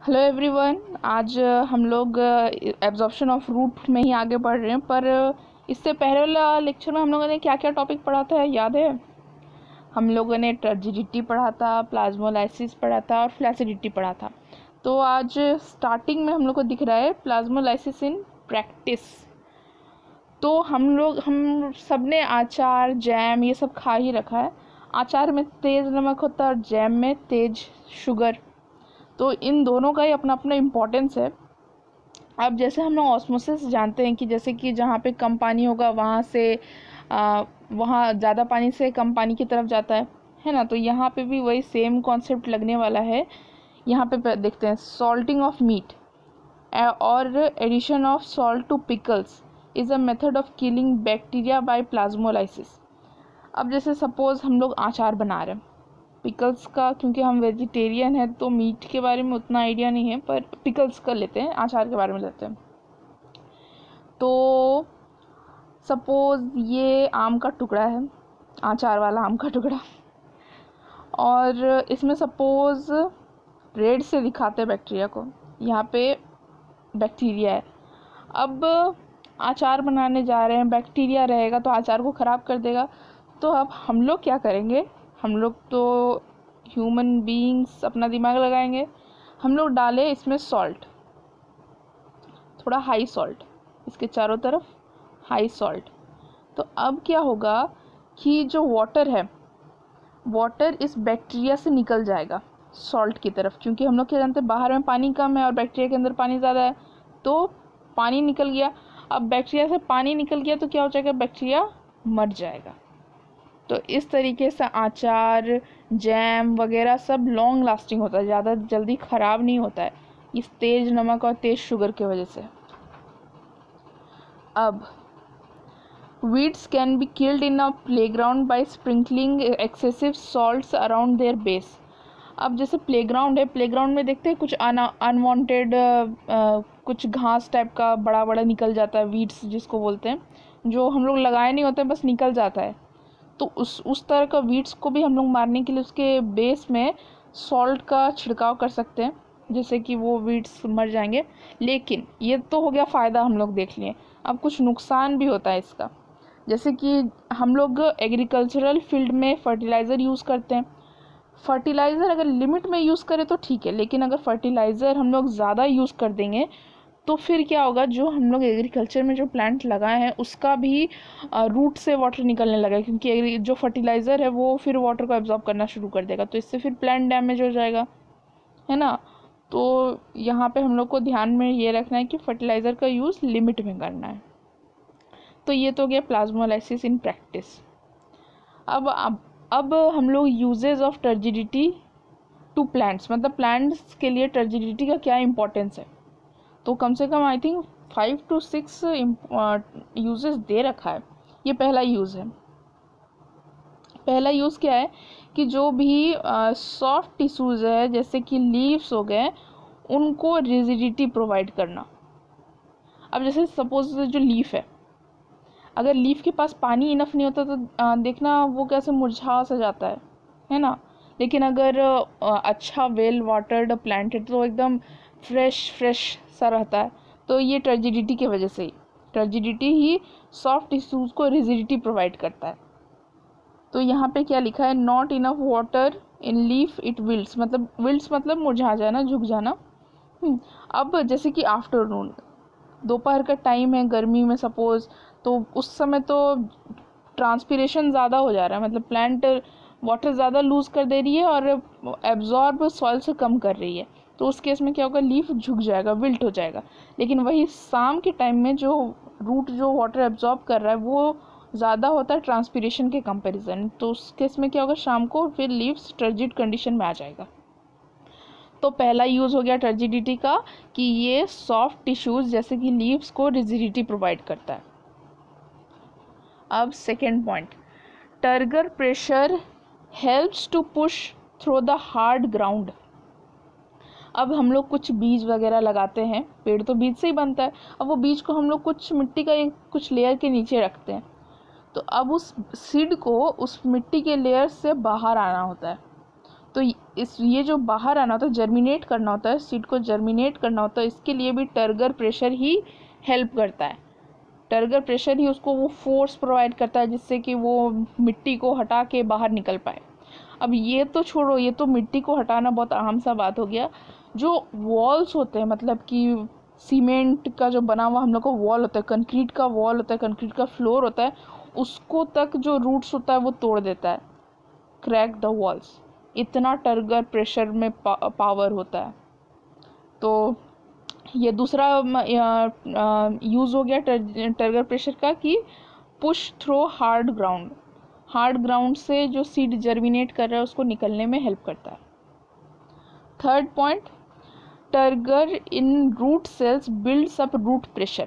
Hello everyone. आज हम लोग एब्जॉर्प्शन ऑफ रूट में ही आगे बढ़ रहे हैं, पर इससे पहले वाला लेक्चर में हम लोगों ने क्या क्या टॉपिक पढ़ा था याद है? हम लोगों ने टर्जिडिटी पढ़ा था, प्लाज्मोलाइसिस पढ़ा था और फ्लैसिडिटी पढ़ा था। तो आज स्टार्टिंग में हम लोग को दिख रहा है प्लाज्मोलाइसिस इन प्रैक्टिस। तो हम सब ने अचार, जैम ये सब खा ही रखा है। अचार में तेज़ नमक होता है और जैम में तेज़ शुगर। तो इन दोनों का ही अपना अपना इम्पोर्टेंस है। अब जैसे हम लोग ऑस्मोसिस जानते हैं कि जैसे कि जहाँ पे कम पानी होगा वहाँ से वहाँ ज़्यादा पानी से कम पानी की तरफ जाता है ना। तो यहाँ पे भी वही सेम कॉन्सेप्ट लगने वाला है। यहाँ पे देखते हैं सॉल्टिंग ऑफ मीट और addition of salt to pickles is a method of killing bacteria by plasmolysis. अब जैसे सपोज़ हम लोग अचार बना रहे हैं पिकल्स का, क्योंकि हम वेजिटेरियन हैं तो मीट के बारे में उतना आइडिया नहीं है, पर पिकल्स का लेते हैं, अचार के बारे में लेते हैं। तो सपोज़ ये आम का टुकड़ा है, अचार वाला आम का टुकड़ा, और इसमें सपोज़ रेड से दिखाते हैं बैक्टीरिया को, यहाँ पे बैक्टीरिया है। अब अचार बनाने जा रहे हैं, बैक्टीरिया रहेगा तो अचार को ख़राब कर देगा। तो अब हम लोग क्या करेंगे, हम लोग तो ह्यूमन बीइंग्स अपना दिमाग लगाएंगे। हम लोग डालें इसमें सॉल्ट, थोड़ा हाई सॉल्ट, इसके चारों तरफ हाई सॉल्ट। तो अब क्या होगा कि जो वाटर है, वाटर इस बैक्टीरिया से निकल जाएगा सॉल्ट की तरफ, क्योंकि हम लोग क्या जानते हैं बाहर में पानी कम है और बैक्टीरिया के अंदर पानी ज़्यादा है। तो पानी निकल गया। अब बैक्टीरिया से पानी निकल गया तो क्या हो जाएगा, बैक्टीरिया मर जाएगा। तो इस तरीके से अचार, जैम वगैरह सब लॉन्ग लास्टिंग होता है, ज़्यादा जल्दी ख़राब नहीं होता है इस तेज़ नमक और तेज़ शुगर की वजह से। अब weeds can be killed in a playground by sprinkling excessive salts around their base. अब जैसे प्लेग्राउंड है, प्लेग्राउंड में देखते हैं कुछ अनवांटेड कुछ घास टाइप का बड़ा बड़ा निकल जाता है, वीड्स जिसको बोलते हैं, जो हम लोग लगाए नहीं होते, बस निकल जाता है। तो उस तरह का वीड्स को भी हम लोग मारने के लिए उसके बेस में सॉल्ट का छिड़काव कर सकते हैं, जिससे कि वो वीड्स मर जाएंगे। लेकिन ये तो हो गया फ़ायदा, हम लोग देख लिए। अब कुछ नुकसान भी होता है इसका, जैसे कि हम लोग एग्रीकल्चरल फील्ड में फर्टिलाइज़र यूज़ करते हैं। फर्टिलाइज़र अगर लिमिट में यूज़ करें तो ठीक है, लेकिन अगर फर्टिलाइज़र हम लोग ज़्यादा यूज़ कर देंगे तो फिर क्या होगा, जो हम लोग एग्रीकल्चर में जो प्लांट लगाए हैं उसका भी रूट से वाटर निकलने लगा, क्योंकि जो फर्टिलाइज़र है वो फिर वाटर को एब्जॉर्ब करना शुरू कर देगा। तो इससे फिर प्लांट डैमेज हो जाएगा, है ना। तो यहाँ पे हम लोग को ध्यान में ये रखना है कि फर्टिलाइज़र का यूज़ लिमिट में करना है। तो ये तो गया प्लाज्मोलाइसिस इन प्रैक्टिस। अब हम लोग usages of turgidity to plants, मतलब प्लांट्स के लिए टर्जिडिटी का क्या इंपॉर्टेंस है। तो कम से कम आई थिंक 5 to 6 यूजेस दे रखा है। ये पहला यूज़ है। पहला यूज़ क्या है कि जो भी सॉफ्ट टिश्यूज़ है, जैसे कि लीव्स हो गए, उनको रिजिडिटी प्रोवाइड करना। अब जैसे सपोज जो लीफ है, अगर लीफ के पास पानी इनफ नहीं होता तो देखना वो कैसे मुरझा सा जाता है ना। लेकिन अगर अच्छा वेल वाटर्ड प्लांट है तो एकदम फ्रेश सा रहता है। तो ये टर्जिडिटी की वजह से ही, टर्जिडिटी ही सॉफ्ट टिश्यूज़ को रिजिडिटी प्रोवाइड करता है। तो यहाँ पे क्या लिखा है, not enough water in leaf it wilts, मतलब विल्ट्स मतलब मुरझा जाना, झुक जाना। अब जैसे कि आफ्टरनून, दोपहर का टाइम है गर्मी में सपोज़, तो उस समय तो ट्रांसपिरेशन ज़्यादा हो जा रहा है, मतलब प्लांट वाटर ज़्यादा लूज़ कर दे रही है और एब्जॉर्ब सॉइल से कम कर रही है। तो उस केस में क्या होगा, लीफ झुक जाएगा, विल्ट हो जाएगा। लेकिन वही शाम के टाइम में जो रूट जो वाटर एब्जॉर्ब कर रहा है वो ज़्यादा होता है ट्रांसपिरेशन के कंपैरिजन। तो उस केस में क्या होगा, शाम को फिर लीव्स टर्जिड कंडीशन में आ जाएगा। तो पहला यूज़ हो गया टर्जिडिटी का कि ये सॉफ्ट टिश्यूज़ जैसे कि लीव्स को रिजिडिटी प्रोवाइड करता है। अब second point, turgor pressure helps to push through the hard ground. अब हम लोग कुछ बीज वगैरह लगाते हैं, पेड़ तो बीज से ही बनता है। अब वो बीज को हम लोग कुछ मिट्टी का कुछ लेयर के नीचे रखते हैं, तो अब उस सीड को उस मिट्टी के लेयर से बाहर आना होता है। तो इस ये जो बाहर आना होता है, जर्मिनेट करना होता है, सीड को जर्मिनेट करना होता है, इसके लिए भी टर्गर प्रेशर ही हेल्प करता है। टर्गर प्रेशर ही उसको वो फोर्स प्रोवाइड करता है जिससे कि वो मिट्टी को हटा के बाहर निकल पाए। अब ये तो छोड़ो, ये तो मिट्टी को हटाना बहुत आम सा बात हो गया। जो वॉल्स होते हैं, मतलब कि सीमेंट का जो बना हुआ हम लोग का वॉल होता है, कंक्रीट का वॉल होता है, कंक्रीट का फ्लोर होता है, उसको तक जो रूट्स होता है वो तोड़ देता है, क्रैक द वॉल्स। इतना टर्गर प्रेशर में पावर होता है। तो ये दूसरा यूज़ हो गया टर्गर प्रेशर का कि push through hard ground. Hard ground से जो सीड जर्मिनेट कर रहा है उसको निकलने में हेल्प करता है। Third point, turgor in root cells builds up root pressure.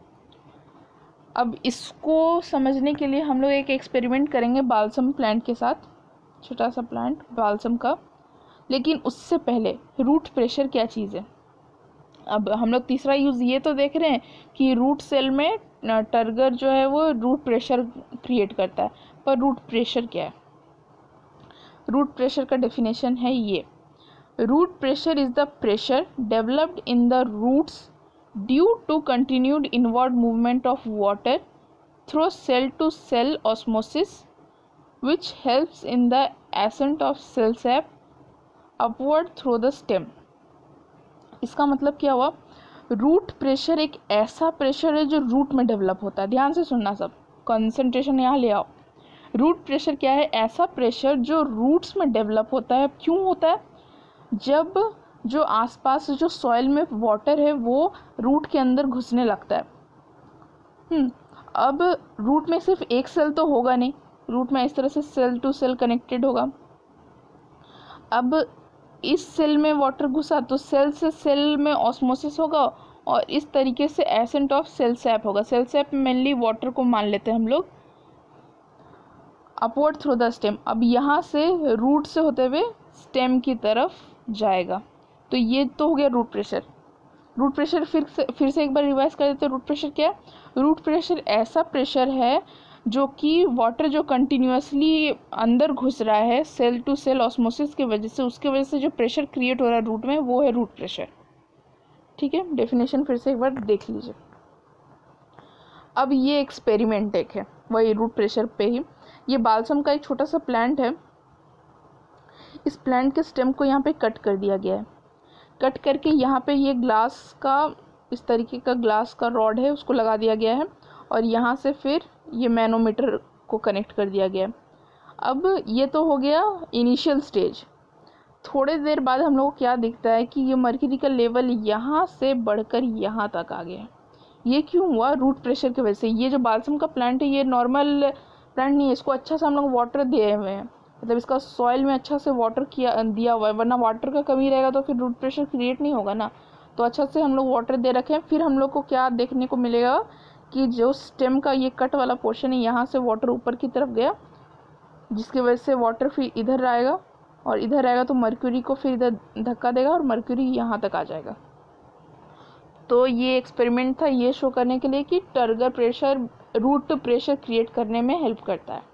अब इसको समझने के लिए हम लोग एक एक्सपेरिमेंट करेंगे बाल्सम प्लांट के साथ, छोटा सा प्लांट बाल्सम का। लेकिन उससे पहले रूट प्रेशर क्या चीज़ है। अब हम लोग तीसरा यूज़ ये तो देख रहे हैं कि रूट सेल में टर्गर जो है वो रूट प्रेशर क्रिएट करता है, पर रूट प्रेशर क्या है। रूट प्रेशर का डेफिनेशन है ये, root pressure is the pressure developed in the roots due to continued inward movement of water through cell to cell osmosis which helps in the ascent of cell sap upward through the stem। इसका मतलब क्या हुआ, root pressure एक ऐसा pressure है जो root में develop होता है। ध्यान से सुनना, सब कंसंट्रेशन यहाँ ले आओ। रूट प्रेशर क्या है, ऐसा प्रेशर जो रूट्स में डेवलप होता है। क्यों होता है, जब जो आसपास जो सॉइल में वाटर है वो रूट के अंदर घुसने लगता है। अब रूट में सिर्फ एक सेल तो होगा नहीं, रूट में इस तरह से सेल टू सेल कनेक्टेड होगा। अब इस सेल में वाटर घुसा तो सेल से सेल में ऑस्मोसिस होगा और इस तरीके से एसेंट ऑफ सेल सैप होगा। सेल सैप मेनली वाटर को मान लेते हैं हम लोग। अपवर्ड थ्रू द स्टेम, अब यहाँ से रूट से होते हुए स्टेम की तरफ जाएगा। तो ये तो हो गया रूट प्रेशर। रूट प्रेशर फिर से एक बार रिवाइज कर देते हैं। रूट प्रेशर क्या है, रूट प्रेशर ऐसा प्रेशर है जो कि वाटर जो कंटिन्यूसली अंदर घुस रहा है सेल टू सेल ऑस्मोसिस की वजह से, उसके वजह से जो प्रेशर क्रिएट हो रहा है रूट में, वो है रूट प्रेशर। ठीक है, डेफिनेशन फिर से एक बार देख लीजिए। अब ये एक्सपेरिमेंट एक है वही रूट प्रेशर पे ही। ये बाल्सम का एक छोटा सा प्लांट है। इस प्लांट के स्टेम को यहाँ पे कट कर दिया गया है। कट करके यहाँ पे ये ग्लास का, इस तरीके का ग्लास का रॉड है, उसको लगा दिया गया है और यहाँ से फिर ये मैनोमीटर को कनेक्ट कर दिया गया। अब ये तो हो गया इनिशियल स्टेज। थोड़े देर बाद हम लोग को क्या दिखता है कि ये मर्क्यूरी का लेवल यहाँ से बढ़कर यहाँ तक आ गया है। ये क्यों हुआ, रूट प्रेशर की वजह से। ये जो बाल्सम का प्लांट है ये नॉर्मल प्लांट नहीं है, इसको अच्छा सा हम लोग वाटर दिए हुए हैं, मतलब इसका सॉइल में अच्छा से वाटर दिया हुआ है, वरना वाटर का कमी रहेगा तो फिर रूट प्रेशर क्रिएट नहीं होगा ना। तो अच्छा से हम लोग वाटर दे रखे हैं। फिर हम लोग को क्या देखने को मिलेगा कि जो स्टेम का ये कट वाला पोर्शन है यहाँ से वाटर ऊपर की तरफ गया, जिसकी वजह से वाटर फिर इधर आएगा और इधर आएगा तो मर्क्यूरी को फिर इधर धक्का देगा और मर्क्यूरी यहाँ तक आ जाएगा। तो ये एक्सपेरिमेंट था ये शो करने के लिए कि turgor pressure root pressure create करने में हेल्प करता है।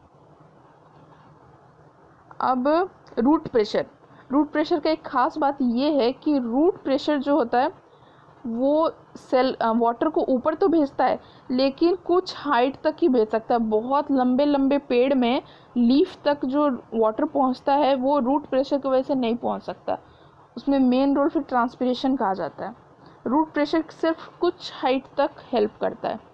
अब रूट प्रेशर का एक ख़ास बात ये है कि रूट प्रेशर जो होता है वो सेल वाटर को ऊपर तो भेजता है लेकिन कुछ हाइट तक ही भेज सकता है। बहुत लंबे लंबे पेड़ में लीफ तक जो वाटर पहुंचता है वो रूट प्रेशर की वजह से नहीं पहुंच सकता। उसमें मेन रोल फिर ट्रांसपिरेशन का आ जाता है। रूट प्रेशर सिर्फ कुछ हाइट तक हेल्प करता है।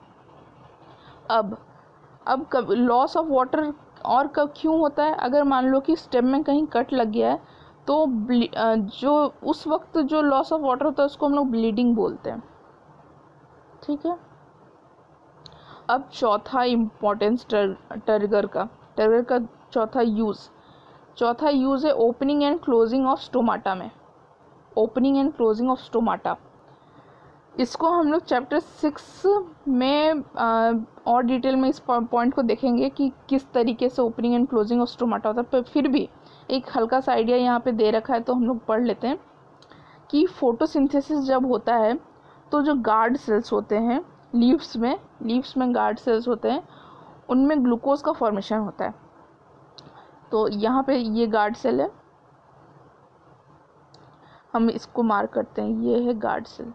अब कब लॉस ऑफ वाटर और कब क्यों होता है, अगर मान लो कि स्टेम में कहीं कट लग गया है तो जो उस वक्त जो लॉस ऑफ वाटर होता है उसको हम लोग ब्लीडिंग बोलते हैं। ठीक है, अब चौथा इम्पोर्टेंस टर्गर का चौथा यूज़ है opening and closing of stomata में। Opening and closing of stomata, इसको हम लोग चैप्टर 6 में और डिटेल में इस पॉइंट को देखेंगे कि किस तरीके से opening and closing of stomata होता है। पर फिर भी एक हल्का सा आइडिया यहाँ पे दे रखा है तो हम लोग पढ़ लेते हैं कि फोटोसिंथेसिस जब होता है तो जो गार्ड सेल्स होते हैं लीव्स में गार्ड सेल्स होते हैं, उनमें ग्लूकोज का फॉर्मेशन होता है। तो यहाँ पे ये गार्ड सेल है, हम इसको मार्क करते हैं, ये है गार्ड सेल।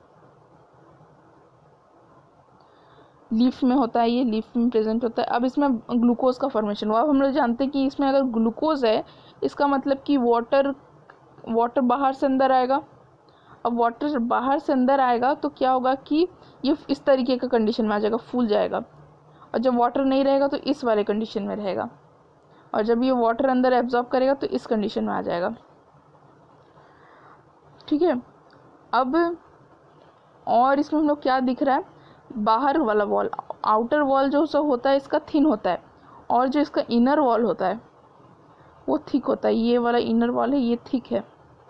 लीफ में होता है, ये लीफ में प्रेजेंट होता है। अब इसमें ग्लूकोज का फॉर्मेशन हुआ। अब हम लोग जानते हैं कि इसमें अगर ग्लूकोज है, इसका मतलब कि वाटर बाहर से अंदर आएगा। अब वाटर बाहर से अंदर आएगा तो क्या होगा कि ये इस तरीके का कंडीशन में आ जाएगा, फूल जाएगा। और जब वाटर नहीं रहेगा तो इस वाले कंडीशन में रहेगा, और जब ये वाटर अंदर एब्जॉर्ब करेगा तो इस कंडीशन में आ जाएगा। ठीक है। अब और इसमें हम लोग क्या दिख रहा है, बाहर वाला वॉल, आउटर वॉल जो सब होता है इसका थिन होता है, और जो इसका इनर वॉल होता है वो थिक होता है। ये वाला इनर वॉल है, ये थिक है।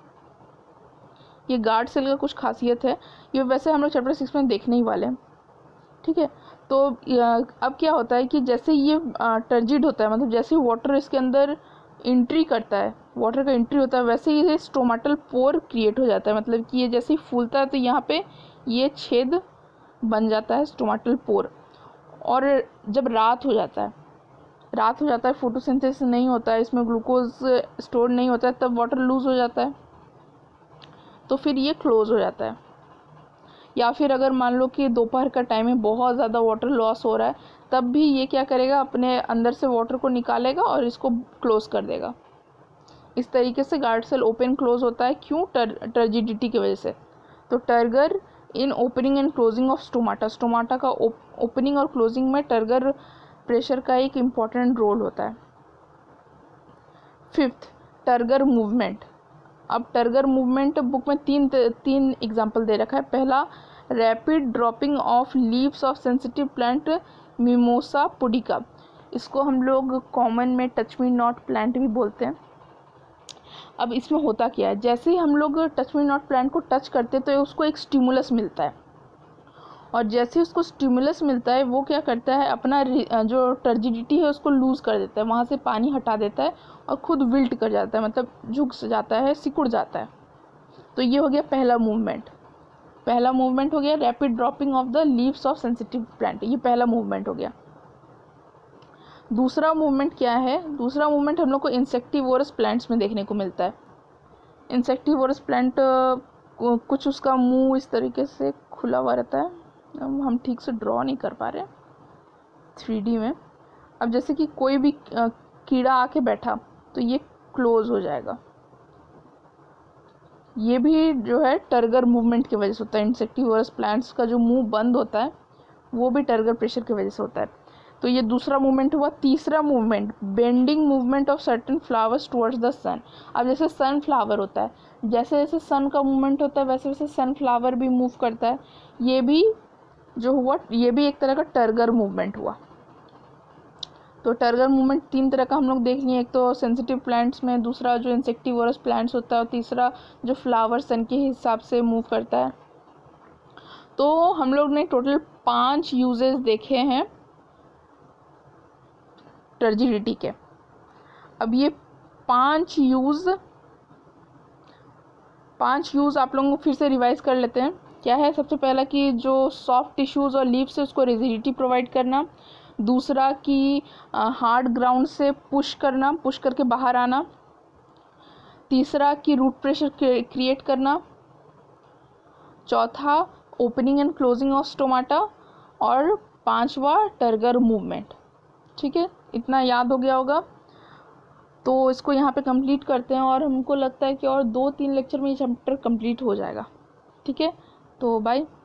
ये गार्ड सेल का कुछ खासियत है, ये वैसे हम लोग चैप्टर 6 में देखने ही वाले हैं। ठीक है। तो अब क्या होता है कि जैसे ये टर्जिड होता है, मतलब जैसे वाटर इसके अंदर एंट्री करता है, वाटर का एंट्री होता है, वैसे ही ये स्टोमाटल पोर क्रिएट हो जाता है। मतलब कि ये जैसे ही फूलता है तो यहाँ पे ये छेद बन जाता है, स्टोमाटल पोर। और जब रात हो जाता है, फोटोसिंथेसिस नहीं होता है, इसमें ग्लूकोज स्टोर नहीं होता है, तब वाटर लूज हो जाता है, तो फिर ये क्लोज हो जाता है। या फिर अगर मान लो कि दोपहर का टाइम है, बहुत ज़्यादा वाटर लॉस हो रहा है, तब भी ये क्या करेगा, अपने अंदर से वाटर को निकालेगा और इसको क्लोज कर देगा। इस तरीके से गार्ड सेल ओपन क्लोज होता है। क्यों? टर्जिडिटी की वजह से। तो turgor in opening and closing of stomata का ओपनिंग और क्लोजिंग में टर्गर प्रेशर का एक इम्पॉर्टेंट रोल होता है। 5th, turgor movement. अब टर्गर मूवमेंट बुक में तीन एग्जाम्पल दे रखा है। पहला, rapid dropping of leaves of sensitive plant mimosa pudica, इसको हम लोग कॉमन में टच मी नॉट प्लांट भी बोलते हैं। अब इसमें होता क्या है, जैसे ही हम लोग टच मी नॉट प्लांट को टच करते हैं तो उसको एक स्टिमुलस मिलता है, और जैसे ही उसको स्टिमुलस मिलता है वो क्या करता है, अपना जो टर्जिडिटी है उसको लूज़ कर देता है, वहाँ से पानी हटा देता है और खुद विल्ट कर जाता है, मतलब झुक जाता है, सिकुड़ जाता है। तो ये हो गया पहला मूवमेंट हो गया, rapid dropping of the leaves of sensitive plant, ये पहला मूवमेंट हो गया। दूसरा मूवमेंट क्या है, दूसरा मूवमेंट हम लोग को इंसेक्टिवोरस प्लांट्स में देखने को मिलता है। इंसेक्टिवोरस प्लांट कुछ उसका मुंह इस तरीके से खुला हुआ रहता है, हम ठीक से ड्रॉ नहीं कर पा रहे 3D में। अब जैसे कि कोई भी कीड़ा आके बैठा तो ये क्लोज हो जाएगा, ये भी जो है टर्गर मूवमेंट की वजह से होता है। इंसेक्टिवोरस प्लांट्स का जो मुंह बंद होता है वो भी टर्गर प्रेशर की वजह से होता है। तो ये दूसरा मूवमेंट हुआ। तीसरा movement, bending movement of certain flowers towards the sun. अब जैसे सन फ्लावर होता है, जैसे जैसे सन का मूवमेंट होता है वैसे वैसे सन फ्लावर भी मूव करता है। ये भी जो हुआ, ये भी एक तरह का टर्गर मूवमेंट हुआ। तो टर्गर मूवमेंट 3 तरह का हम लोग देख लिए, एक तो सेंसिटिव प्लांट्स में, दूसरा जो इंसेक्टिवोरस प्लांट्स होता है, और तीसरा जो फ्लावर सन के हिसाब से मूव करता है। तो हम लोग ने टोटल 5 यूजेस देखे हैं टर्जिडिटी के। अब ये 5 यूज़ आप लोगों को फिर से रिवाइज कर लेते हैं। क्या है? सबसे पहला कि जो सॉफ्ट टिश्यूज़ और लीव्स है उसको रिजिडिटी प्रोवाइड करना। दूसरा कि हार्ड ग्राउंड से पुश करके बाहर आना। तीसरा कि रूट प्रेशर क्रिएट करना। चौथा, opening and closing of stomata. और 5वां, टर्गर मूवमेंट। ठीक है, इतना याद हो गया होगा। तो इसको यहाँ पे कंप्लीट करते हैं, और हमको लगता है कि और 2-3 लेक्चर में ये चैप्टर कंप्लीट हो जाएगा। ठीक है, तो बाय।